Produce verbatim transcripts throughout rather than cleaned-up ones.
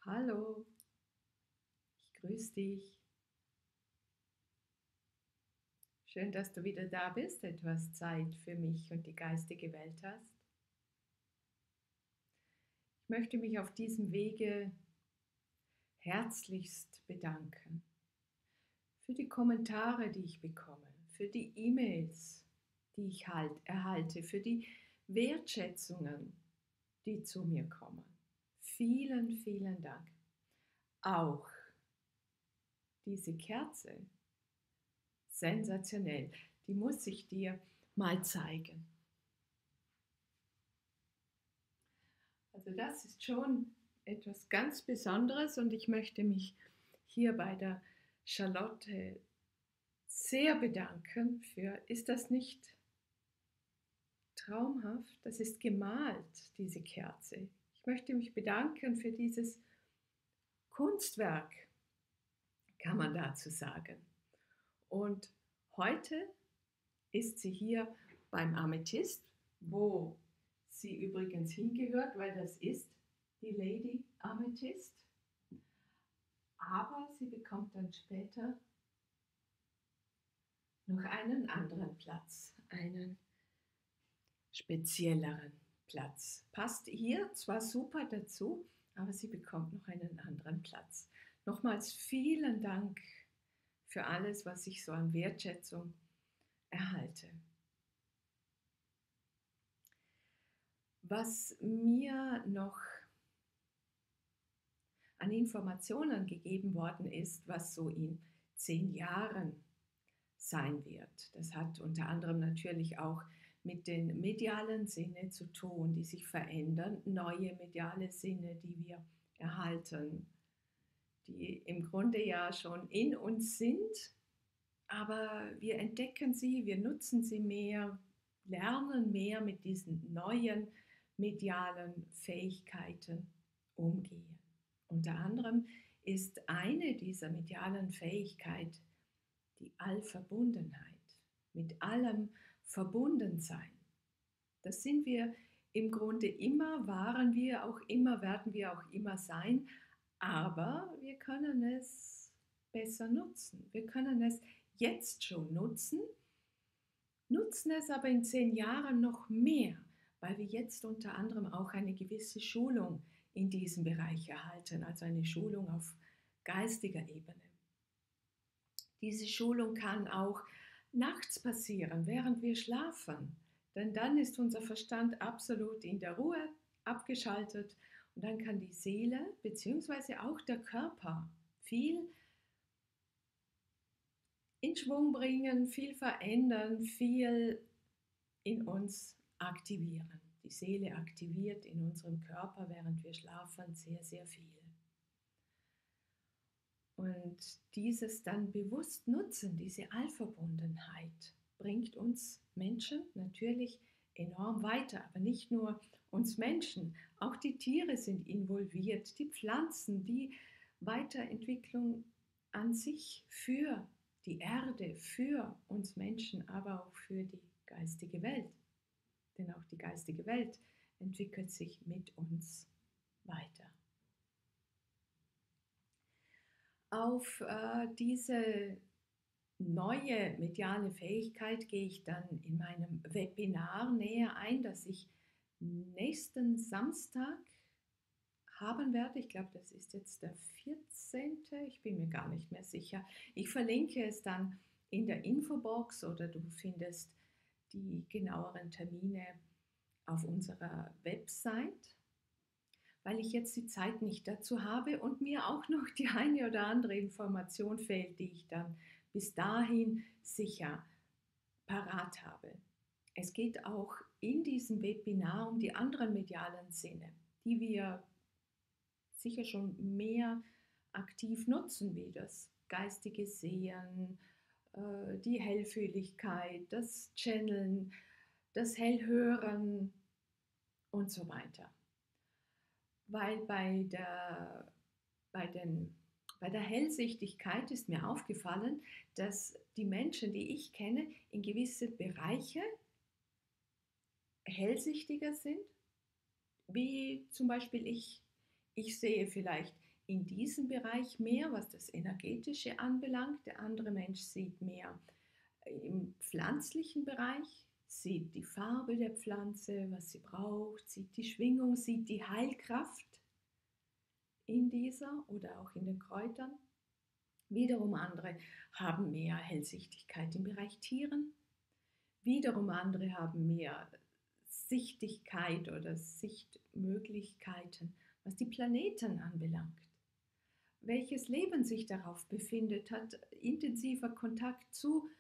Hallo, ich grüße dich. Schön, dass du wieder da bist, etwas Zeit für mich und die geistige Welt hast. Ich möchte mich auf diesem Wege herzlichst bedanken für die Kommentare, die ich bekomme, für die E-Mails, die ich halt erhalte, für die Wertschätzungen, die zu mir kommen. Vielen, vielen Dank. Auch diese Kerze, sensationell, die muss ich dir mal zeigen. Also das ist schon etwas ganz Besonderes und ich möchte mich hier bei der Charlotte sehr bedanken für, ist das nicht traumhaft? Das ist gemalt, diese Kerze. Ich möchte mich bedanken für dieses Kunstwerk, kann man dazu sagen. Und heute ist sie hier beim Amethyst, wo sie übrigens hingehört, weil das ist die Lady Amethyst. Aber sie bekommt dann später noch einen anderen Platz, einen spezielleren Platz. Passt hier zwar super dazu, aber sie bekommt noch einen anderen Platz. Nochmals vielen Dank für alles, was ich so an Wertschätzung erhalte. Was mir noch an Informationen gegeben worden ist, was so in zehn Jahren sein wird. Das hat unter anderem natürlich auch mit den medialen Sinne zu tun, die sich verändern, neue mediale Sinne, die wir erhalten, die im Grunde ja schon in uns sind, aber wir entdecken sie, wir nutzen sie mehr, lernen mehr mit diesen neuen medialen Fähigkeiten umgehen. Unter anderem ist eine dieser medialen Fähigkeiten die Allverbundenheit, mit allem verbunden sein. Das sind wir im Grunde immer, waren wir auch immer, werden wir auch immer sein, aber wir können es besser nutzen. Wir können es jetzt schon nutzen, nutzen es aber in zehn Jahren noch mehr, weil wir jetzt unter anderem auch eine gewisse Schulung in diesem Bereich erhalten, also eine Schulung auf geistiger Ebene. Diese Schulung kann auch nachts passieren, während wir schlafen, denn dann ist unser Verstand absolut in der Ruhe abgeschaltet und dann kann die Seele bzw. auch der Körper viel in Schwung bringen, viel verändern, viel in uns aktivieren. Die Seele aktiviert in unserem Körper, während wir schlafen, sehr, sehr viel. Und dieses dann bewusst nutzen, diese Allverbundenheit, bringt uns Menschen natürlich enorm weiter. Aber nicht nur uns Menschen, auch die Tiere sind involviert, die Pflanzen, die Weiterentwicklung an sich für die Erde, für uns Menschen, aber auch für die geistige Welt. Denn auch die geistige Welt entwickelt sich mit uns weiter. Auf äh, diese neue mediale Fähigkeit gehe ich dann in meinem Webinar näher ein, das ich nächsten Samstag haben werde. Ich glaube, das ist jetzt der vierzehnte. Ich bin mir gar nicht mehr sicher. Ich verlinke es dann in der Infobox oder du findest die genaueren Termine auf unserer Website, weil ich jetzt die Zeit nicht dazu habe und mir auch noch die eine oder andere Information fehlt, die ich dann bis dahin sicher parat habe. Es geht auch in diesem Webinar um die anderen medialen Sinne, die wir sicher schon mehr aktiv nutzen, wie das geistige Sehen, die Hellfühligkeit, das Channeln, das Hellhören und so weiter. Weil bei der, bei, den, bei der Hellsichtigkeit ist mir aufgefallen, dass die Menschen, die ich kenne, in gewisse Bereiche hellsichtiger sind, wie zum Beispiel ich. Ich sehe vielleicht in diesem Bereich mehr, was das Energetische anbelangt. Der andere Mensch sieht mehr im pflanzlichen Bereich, sieht die Farbe der Pflanze, was sie braucht, sieht die Schwingung, sieht die Heilkraft in dieser oder auch in den Kräutern. Wiederum andere haben mehr Hellsichtigkeit im Bereich Tieren. Wiederum andere haben mehr Sichtigkeit oder Sichtmöglichkeiten, was die Planeten anbelangt. Welches Leben sich darauf befindet, hat intensiver Kontakt zu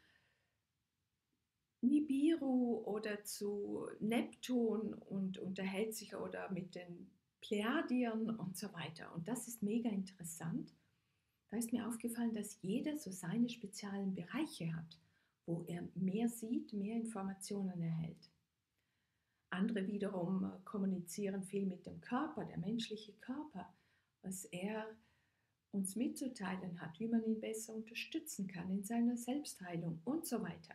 Nibiru oder zu Neptun und unterhält sich oder mit den Plejadiern und so weiter. Und das ist mega interessant. Da ist mir aufgefallen, dass jeder so seine speziellen Bereiche hat, wo er mehr sieht, mehr Informationen erhält. Andere wiederum kommunizieren viel mit dem Körper, der menschliche Körper, was er uns mitzuteilen hat, wie man ihn besser unterstützen kann in seiner Selbstheilung und so weiter.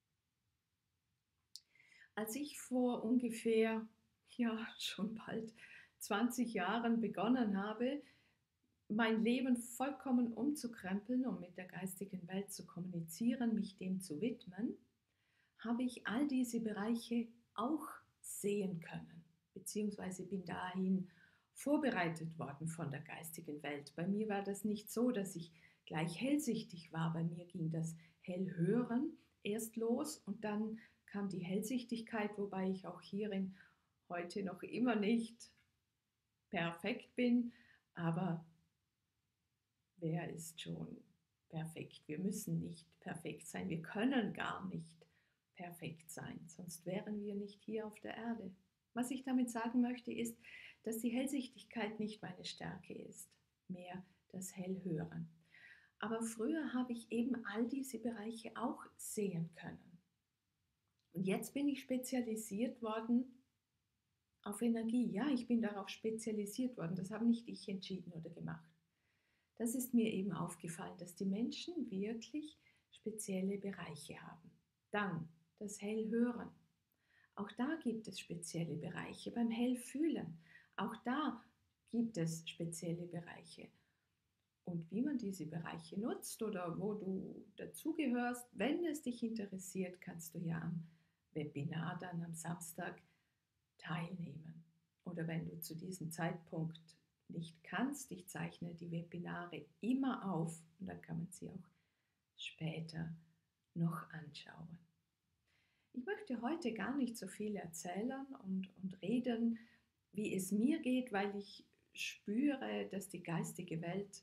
Als ich vor ungefähr, ja, schon bald zwanzig Jahren begonnen habe, mein Leben vollkommen umzukrempeln, um mit der geistigen Welt zu kommunizieren, mich dem zu widmen, habe ich all diese Bereiche auch sehen können, beziehungsweise bin dahin vorbereitet worden von der geistigen Welt. Bei mir war das nicht so, dass ich gleich hellsichtig war. Bei mir ging das Hellhören erst los und dann kam die Hellsichtigkeit, wobei ich auch hierin heute noch immer nicht perfekt bin, aber wer ist schon perfekt? Wir müssen nicht perfekt sein, wir können gar nicht perfekt sein, sonst wären wir nicht hier auf der Erde. Was ich damit sagen möchte, ist, dass die Hellsichtigkeit nicht meine Stärke ist, mehr das Hellhören. Aber früher habe ich eben all diese Bereiche auch sehen können. Und jetzt bin ich spezialisiert worden auf Energie. Ja, ich bin darauf spezialisiert worden. Das habe nicht ich entschieden oder gemacht. Das ist mir eben aufgefallen, dass die Menschen wirklich spezielle Bereiche haben. Dann das Hellhören. Auch da gibt es spezielle Bereiche. Beim Hellfühlen. Auch da gibt es spezielle Bereiche. Und wie man diese Bereiche nutzt oder wo du dazugehörst, wenn es dich interessiert, kannst du ja am Webinar dann am Samstag teilnehmen. Oder wenn du zu diesem Zeitpunkt nicht kannst, ich zeichne die Webinare immer auf und dann kann man sie auch später noch anschauen. Ich möchte heute gar nicht so viel erzählen und, und reden, wie es mir geht, weil ich spüre, dass die geistige Welt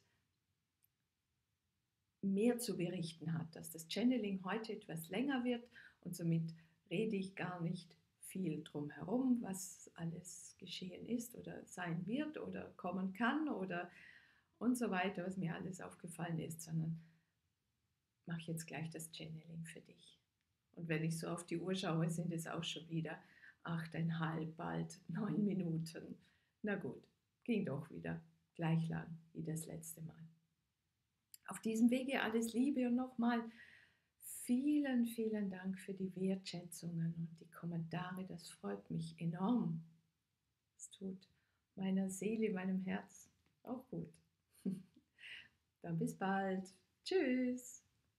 mehr zu berichten hat, dass das Channeling heute etwas länger wird und somit rede ich gar nicht viel drum herum, was alles geschehen ist oder sein wird oder kommen kann oder und so weiter, was mir alles aufgefallen ist, sondern mache jetzt gleich das Channeling für dich. Und wenn ich so auf die Uhr schaue, sind es auch schon wieder achteinhalb, bald neun Minuten. Na gut, ging doch wieder gleich lang wie das letzte Mal. Auf diesem Wege alles Liebe und nochmal vielen, vielen Dank für die Wertschätzungen und die Kommentare. Das freut mich enorm. Es tut meiner Seele, meinem Herz auch gut. Dann bis bald. Tschüss.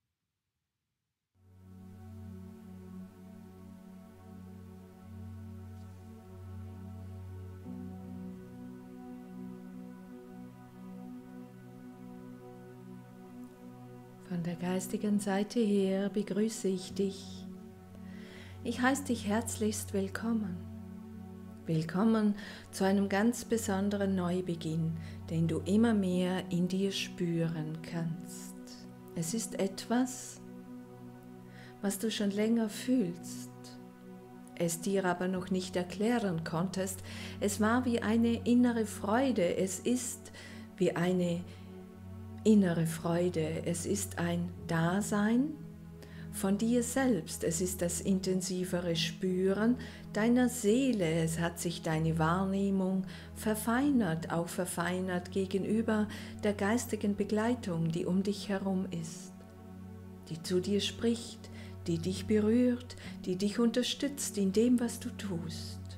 Von der geistigen Seite her begrüße ich dich. Ich heiße dich herzlichst willkommen. Willkommen zu einem ganz besonderen Neubeginn, den du immer mehr in dir spüren kannst. Es ist etwas, was du schon länger fühlst, es dir aber noch nicht erklären konntest. Es war wie eine innere Freude, es ist wie eine innere Freude, es ist ein Dasein von dir selbst, es ist das intensivere Spüren deiner Seele, es hat sich deine Wahrnehmung verfeinert, auch verfeinert gegenüber der geistigen Begleitung, die um dich herum ist, die zu dir spricht, die dich berührt, die dich unterstützt in dem, was du tust,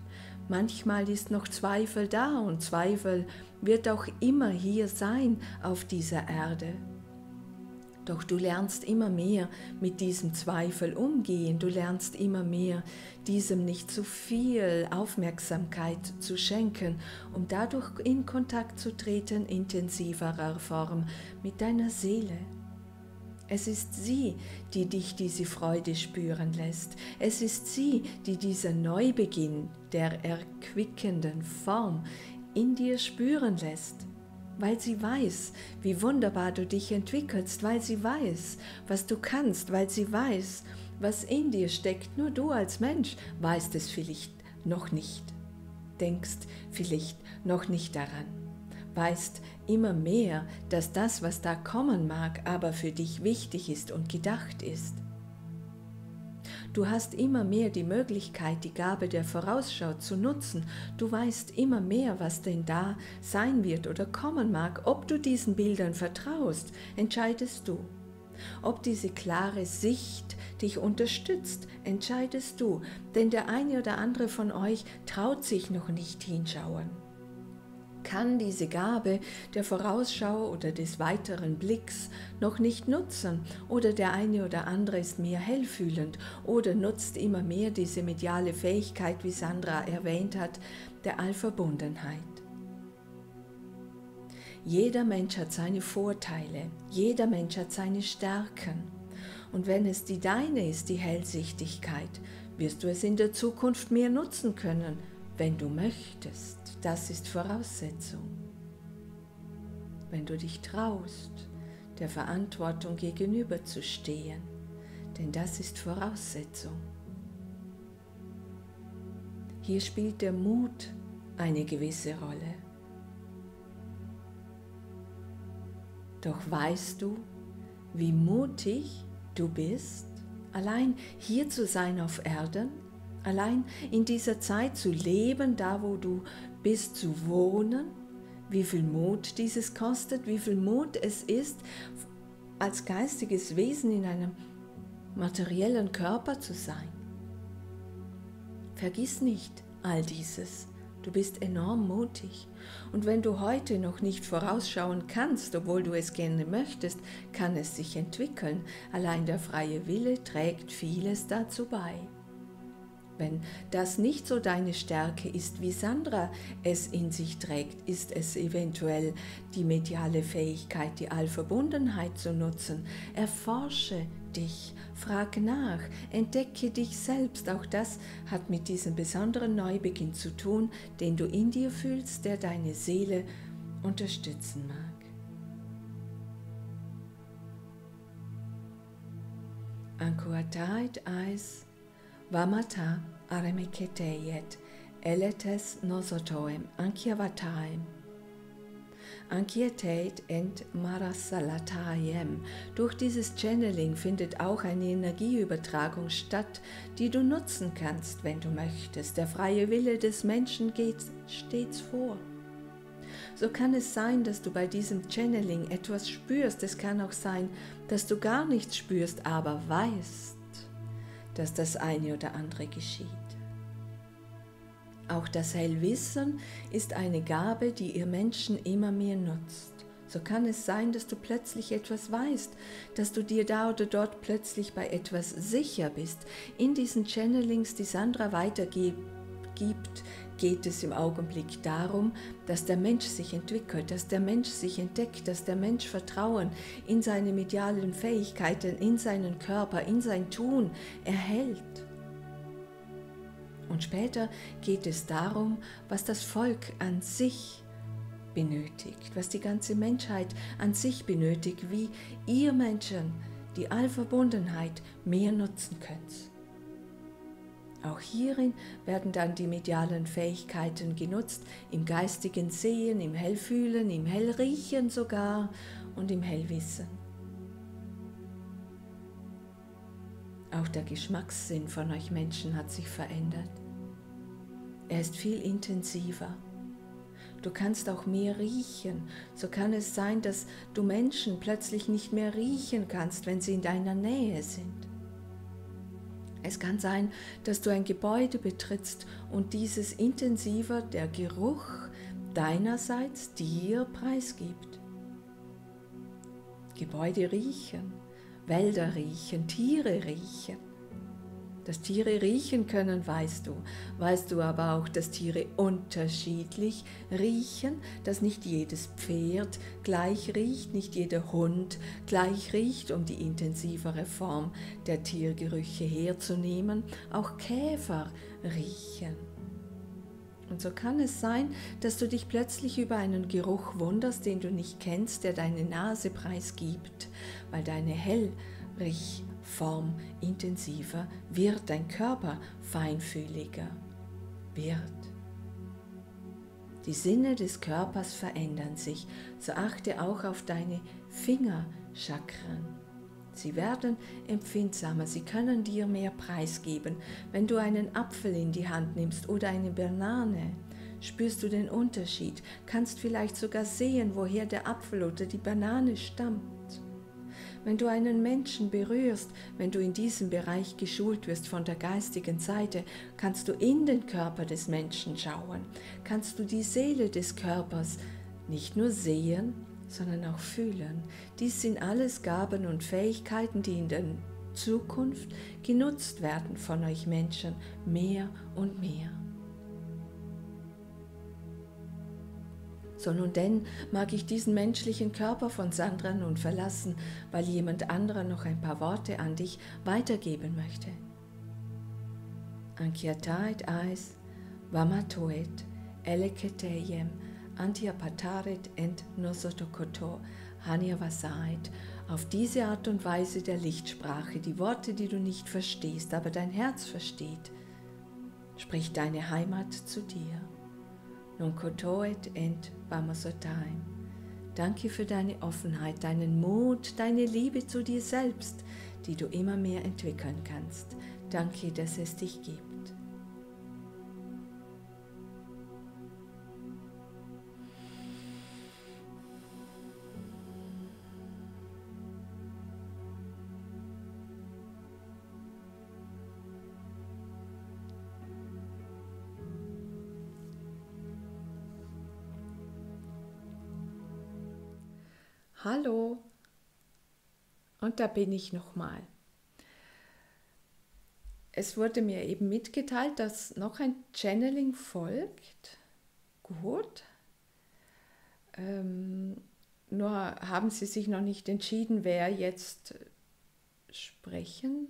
Manchmal ist noch Zweifel da und Zweifel wird auch immer hier sein auf dieser Erde. Doch du lernst immer mehr mit diesem Zweifel umgehen, du lernst immer mehr diesem nicht zu viel Aufmerksamkeit zu schenken, um dadurch in Kontakt zu treten, intensiverer Form mit deiner Seele. Es ist sie, die dich diese Freude spüren lässt. Es ist sie, die diesen Neubeginn der erquickenden Form in dir spüren lässt. Weil sie weiß, wie wunderbar du dich entwickelst, weil sie weiß, was du kannst, weil sie weiß, was in dir steckt. Nur du als Mensch weißt es vielleicht noch nicht, denkst vielleicht noch nicht daran, weißt immer mehr, dass das, was da kommen mag, aber für dich wichtig ist und gedacht ist. Du hast immer mehr die Möglichkeit, die Gabe der Vorausschau zu nutzen. Du weißt immer mehr, was denn da sein wird oder kommen mag. Ob du diesen Bildern vertraust, entscheidest du. Ob diese klare Sicht dich unterstützt, entscheidest du. Denn der eine oder andere von euch traut sich noch nicht hinschauen. Kann diese Gabe der Vorausschau oder des weiteren Blicks noch nicht nutzen oder der eine oder andere ist mehr hellfühlend oder nutzt immer mehr diese mediale Fähigkeit, wie Sandra erwähnt hat, der Allverbundenheit. Jeder Mensch hat seine Vorteile, jeder Mensch hat seine Stärken und wenn es die deine ist, die Hellsichtigkeit, wirst du es in der Zukunft mehr nutzen können, wenn du möchtest. Das ist Voraussetzung. Wenn du dich traust, der Verantwortung gegenüberzustehen, denn das ist Voraussetzung. Hier spielt der Mut eine gewisse Rolle. Doch weißt du, wie mutig du bist, allein hier zu sein auf Erden? Allein in dieser Zeit zu leben, da wo du bist, zu wohnen, wie viel Mut dieses kostet, wie viel Mut es ist, als geistiges Wesen in einem materiellen Körper zu sein. Vergiss nicht all dieses, du bist enorm mutig. Und wenn du heute noch nicht vorausschauen kannst, obwohl du es gerne möchtest, kann es sich entwickeln. Allein der freie Wille trägt vieles dazu bei. Wenn das nicht so deine Stärke ist, wie Sandra es in sich trägt, ist es eventuell die mediale Fähigkeit, die Allverbundenheit zu nutzen. Erforsche dich, frag nach, entdecke dich selbst. Auch das hat mit diesem besonderen Neubeginn zu tun, den du in dir fühlst, der deine Seele unterstützen mag. Ankuatait Eis Vamata aremeketeyet, eletes nosotoem, ankiavataem, ankietet ent marasalatayem. Durch dieses Channeling findet auch eine Energieübertragung statt, die du nutzen kannst, wenn du möchtest. Der freie Wille des Menschen geht stets vor. So kann es sein, dass du bei diesem Channeling etwas spürst. Es kann auch sein, dass du gar nichts spürst, aber weißt, dass das eine oder andere geschieht. Auch das Hellwissen ist eine Gabe, die ihr Menschen immer mehr nutzt. So kann es sein, dass du plötzlich etwas weißt, dass du dir da oder dort plötzlich bei etwas sicher bist. In diesen Channelings, die Sandra weitergibt, geht es im Augenblick darum, dass der Mensch sich entwickelt, dass der Mensch sich entdeckt, dass der Mensch Vertrauen in seine medialen Fähigkeiten, in seinen Körper, in sein Tun erhält. Und später geht es darum, was das Volk an sich benötigt, was die ganze Menschheit an sich benötigt, wie ihr Menschen die Allverbundenheit mehr nutzen könnt. Auch hierin werden dann die medialen Fähigkeiten genutzt, im geistigen Sehen, im Hellfühlen, im Hellriechen sogar und im Hellwissen. Auch der Geschmackssinn von euch Menschen hat sich verändert. Er ist viel intensiver. Du kannst auch mehr riechen. So kann es sein, dass du Menschen plötzlich nicht mehr riechen kannst, wenn sie in deiner Nähe sind. Es kann sein, dass du ein Gebäude betrittst und dieses intensiver der Geruch deinerseits dir preisgibt. Gebäude riechen, Wälder riechen, Tiere riechen. Dass Tiere riechen können, weißt du. Weißt du aber auch, dass Tiere unterschiedlich riechen, dass nicht jedes Pferd gleich riecht, nicht jeder Hund gleich riecht, um die intensivere Form der Tiergerüche herzunehmen. Auch Käfer riechen. Und so kann es sein, dass du dich plötzlich über einen Geruch wunderst, den du nicht kennst, der deine Nase preisgibt, weil deine Hellriechform intensiver wird, dein Körper feinfühliger wird. Die Sinne des Körpers verändern sich, so achte auch auf deine Fingerchakren. Sie werden empfindsamer, sie können dir mehr preisgeben. Wenn du einen Apfel in die Hand nimmst oder eine Banane, spürst du den Unterschied, kannst vielleicht sogar sehen, woher der Apfel oder die Banane stammt. Wenn du einen Menschen berührst, wenn du in diesem Bereich geschult wirst von der geistigen Seite, kannst du in den Körper des Menschen schauen, kannst du die Seele des Körpers nicht nur sehen, sondern auch fühlen. Dies sind alles Gaben und Fähigkeiten, die in der Zukunft genutzt werden von euch Menschen mehr und mehr. So, nun denn mag ich diesen menschlichen Körper von Sandra nun verlassen, weil jemand anderer noch ein paar Worte an dich weitergeben möchte. Ankiataet Ais, Vamatoet, Eleketeyem, Antiapataret ent Nosotokoto, Hanyavasait, auf diese Art und Weise der Lichtsprache, die Worte, die du nicht verstehst, aber dein Herz versteht, spricht deine Heimat zu dir. Nunkotoet ent Vamasotaim. Danke für deine Offenheit, deinen Mut, deine Liebe zu dir selbst, die du immer mehr entwickeln kannst. Danke, dass es dich gibt. Hallo, und da bin ich nochmal. Es wurde mir eben mitgeteilt, dass noch ein Channeling folgt. Gut. Ähm, nur haben Sie sich noch nicht entschieden, wer jetzt sprechen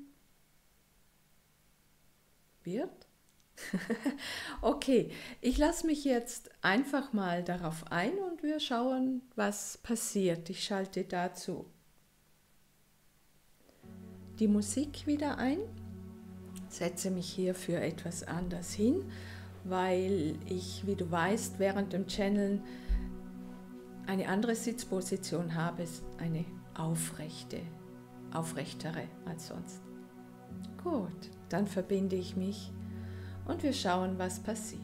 wird. Okay, ich lasse mich jetzt einfach mal darauf ein und wir schauen, was passiert. Ich schalte dazu die Musik wieder ein, setze mich hier für etwas anders hin, weil ich, wie du weißt, während dem Channeln eine andere Sitzposition habe, eine aufrechte, aufrechtere als sonst. Gut, dann verbinde ich mich und wir schauen, was passiert.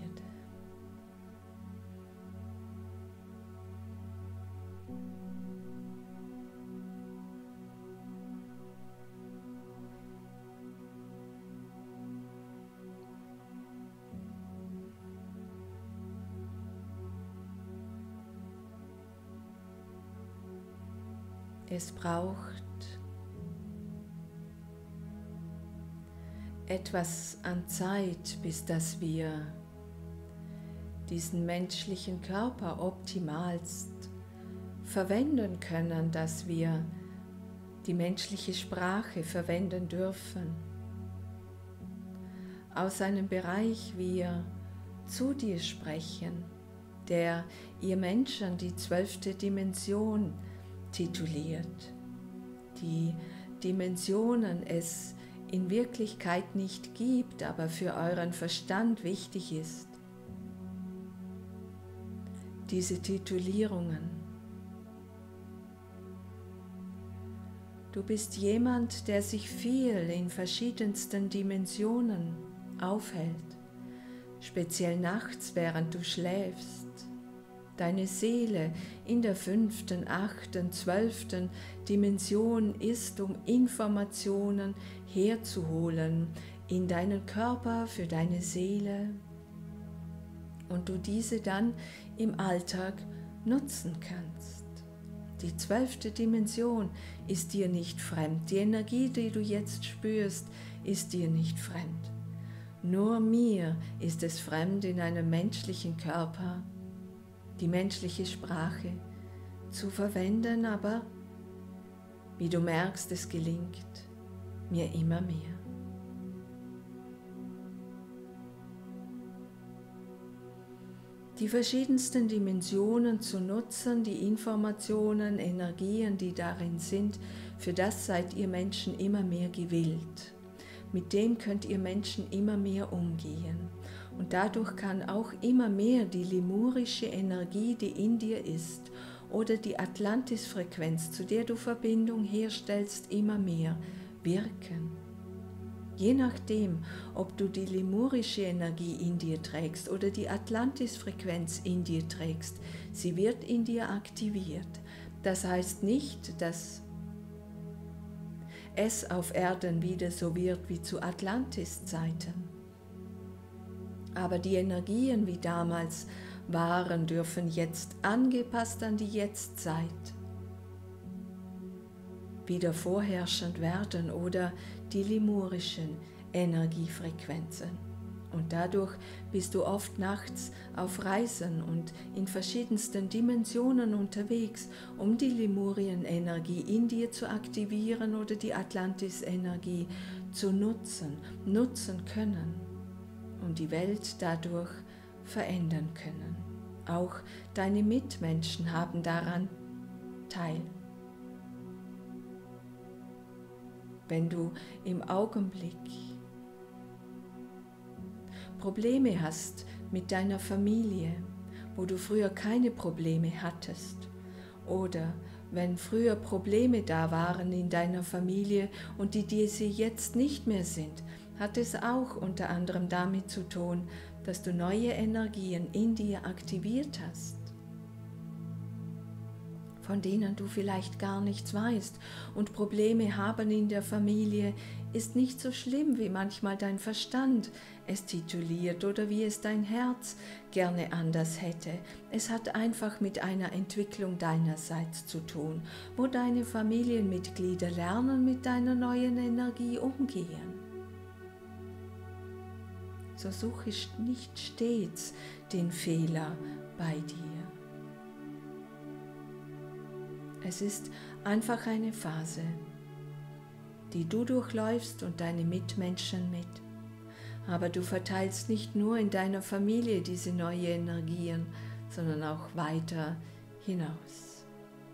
Es braucht etwas an Zeit, bis dass wir diesen menschlichen Körper optimalst verwenden können, dass wir die menschliche Sprache verwenden dürfen. Aus einem Bereich wir zu dir sprechen, der ihr Menschen die zwölfte Dimension tituliert. Die Dimensionen es in Wirklichkeit nicht gibt, aber für euren Verstand wichtig ist. Diese Titulierungen. Du bist jemand, der sich viel in verschiedensten Dimensionen aufhält, speziell nachts, während du schläfst. Deine Seele in der fünften, achten, zwölften Dimension ist, um Informationen herzuholen, in deinen Körper, für deine Seele und du diese dann im Alltag nutzen kannst. Die zwölfte Dimension ist dir nicht fremd. Die Energie, die du jetzt spürst, ist dir nicht fremd. Nur mir ist es fremd, in einem menschlichen Körper die menschliche Sprache zu verwenden, aber wie du merkst, es gelingt mir immer mehr. Die verschiedensten Dimensionen zu nutzen, die Informationen, Energien, die darin sind, für das seid ihr Menschen immer mehr gewillt. Mit dem könnt ihr Menschen immer mehr umgehen. Und dadurch kann auch immer mehr die lemurische Energie, die in dir ist, oder die Atlantis-Frequenz, zu der du Verbindung herstellst, immer mehr wirken. Je nachdem, ob du die lemurische Energie in dir trägst oder die Atlantis-Frequenz in dir trägst, sie wird in dir aktiviert. Das heißt nicht, dass es auf Erden wieder so wird wie zu Atlantis-Zeiten. Aber die Energien, wie damals waren, dürfen jetzt angepasst an die Jetztzeit wieder vorherrschend werden oder die lemurischen Energiefrequenzen. Und dadurch bist du oft nachts auf Reisen und in verschiedensten Dimensionen unterwegs, um die Lemurien-Energie in dir zu aktivieren oder die Atlantis-Energie zu nutzen, nutzen können und die Welt dadurch verändern können. Auch deine Mitmenschen haben daran teil. Wenn du im Augenblick Probleme hast mit deiner Familie, wo du früher keine Probleme hattest, oder wenn früher Probleme da waren in deiner Familie und die diese jetzt nicht mehr sind, hat es auch unter anderem damit zu tun, dass du neue Energien in dir aktiviert hast, von denen du vielleicht gar nichts weißt. Und Probleme haben in der Familie ist nicht so schlimm, wie manchmal dein Verstand es tituliert oder wie es dein Herz gerne anders hätte. Es hat einfach mit einer Entwicklung deinerseits zu tun, wo deine Familienmitglieder lernen, mit deiner neuen Energie umgehen. So suche nicht stets den Fehler bei dir. Es ist einfach eine Phase, die du durchläufst und deine Mitmenschen mit. Aber du verteilst nicht nur in deiner Familie diese neuen Energien, sondern auch weiter hinaus.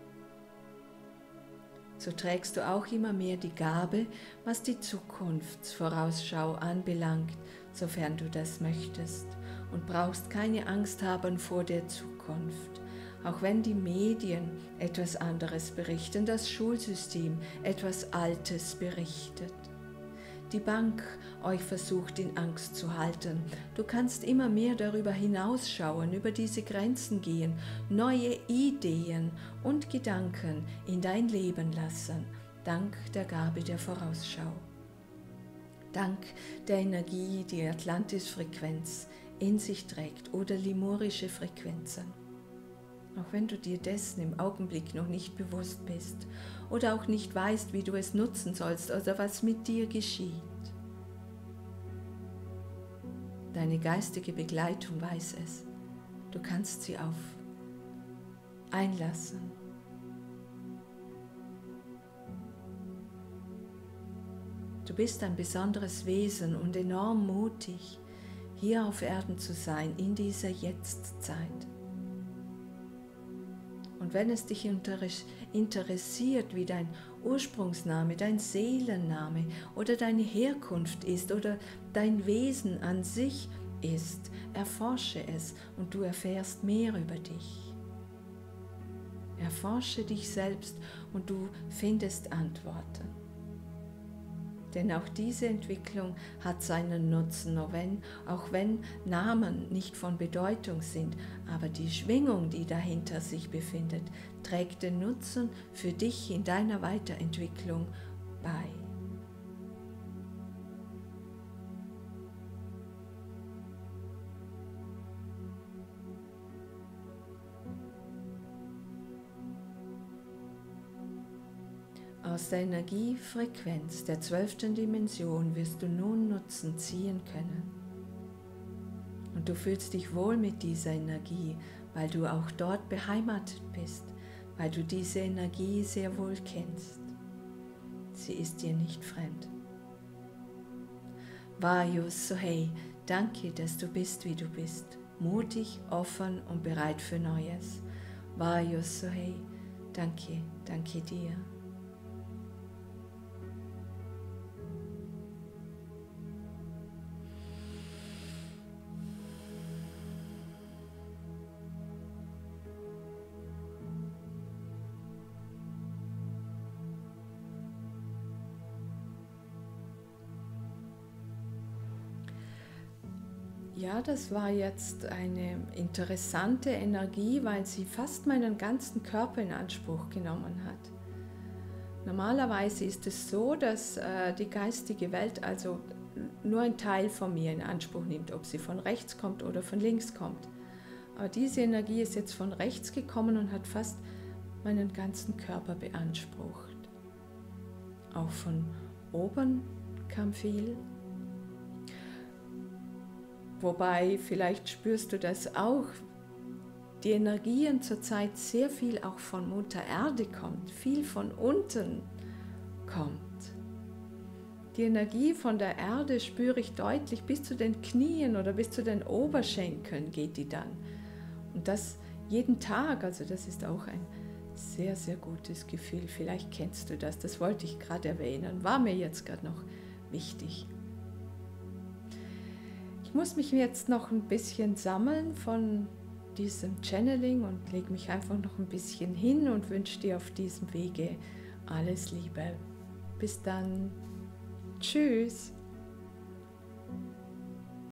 So trägst du auch immer mehr die Gabe, was die Zukunftsvorausschau anbelangt, sofern du das möchtest, und brauchst keine Angst haben vor der Zukunft. Auch wenn die Medien etwas anderes berichten, das Schulsystem etwas Altes berichtet, die Bank euch versucht in Angst zu halten, du kannst immer mehr darüber hinausschauen, über diese Grenzen gehen, neue Ideen und Gedanken in dein Leben lassen, dank der Gabe der Vorausschau. Dank der Energie, die Atlantis-Frequenz in sich trägt oder lemurische Frequenzen. Auch wenn du dir dessen im Augenblick noch nicht bewusst bist oder auch nicht weißt, wie du es nutzen sollst oder was mit dir geschieht. Deine geistige Begleitung weiß es. Du kannst sie auf einlassen. Du bist ein besonderes Wesen und enorm mutig, hier auf Erden zu sein, in dieser Jetztzeit. Und wenn es dich interessiert, wie dein Ursprungsname, dein Seelenname oder deine Herkunft ist oder dein Wesen an sich ist, erforsche es und du erfährst mehr über dich. Erforsche dich selbst und du findest Antworten. Denn auch diese Entwicklung hat seinen Nutzen, auch wenn, auch wenn Namen nicht von Bedeutung sind, aber die Schwingung, die dahinter sich befindet, trägt den Nutzen für dich in deiner Weiterentwicklung bei. Aus der Energiefrequenz der zwölften Dimension wirst du nun Nutzen ziehen können. Und du fühlst dich wohl mit dieser Energie, weil du auch dort beheimatet bist, weil du diese Energie sehr wohl kennst. Sie ist dir nicht fremd. Vayu Sohei, danke, dass du bist, wie du bist, mutig, offen und bereit für Neues. Vayu Sohei, danke, danke dir. Ja, das war jetzt eine interessante Energie, weil sie fast meinen ganzen Körper in Anspruch genommen hat. Normalerweise ist es so, dass äh, die geistige Welt also nur einen Teil von mir in Anspruch nimmt, ob sie von rechts kommt oder von links kommt. Aber diese Energie ist jetzt von rechts gekommen und hat fast meinen ganzen Körper beansprucht. Auch von oben kam viel. Wobei, vielleicht spürst du das auch, die Energien zurzeit sehr viel auch von Mutter Erde kommt, viel von unten kommt. Die Energie von der Erde spüre ich deutlich, bis zu den Knien oder bis zu den Oberschenkeln geht die dann. Und das jeden Tag, also das ist auch ein sehr, sehr gutes Gefühl. Vielleicht kennst du das, das wollte ich gerade erwähnen, war mir jetzt gerade noch wichtig. Ich muss mich jetzt noch ein bisschen sammeln von diesem Channeling und lege mich einfach noch ein bisschen hin und wünsche dir auf diesem Wege alles Liebe. Bis dann. Tschüss.